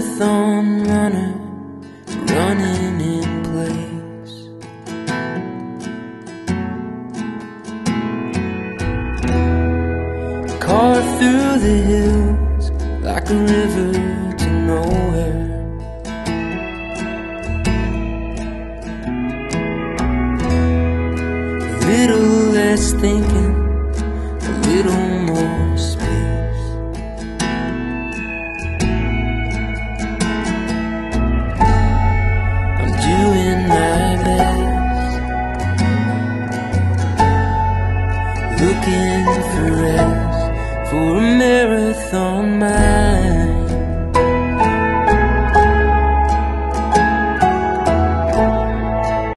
marathon runner running in place. Car through the hills like a river to nowhere. A little less thinking, a little more space. I'm doing my best, looking for rest, for a marathon mile.